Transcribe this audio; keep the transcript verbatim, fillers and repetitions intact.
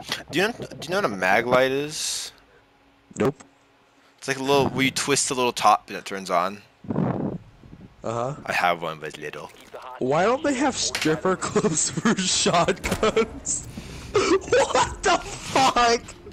Do you know, do you know what a mag light is? Nope. It's like a little where you twist the little top and it turns on. Uh-huh. I have one, but it's little. Why don't they have stripper clubs for shotguns? What the fuck?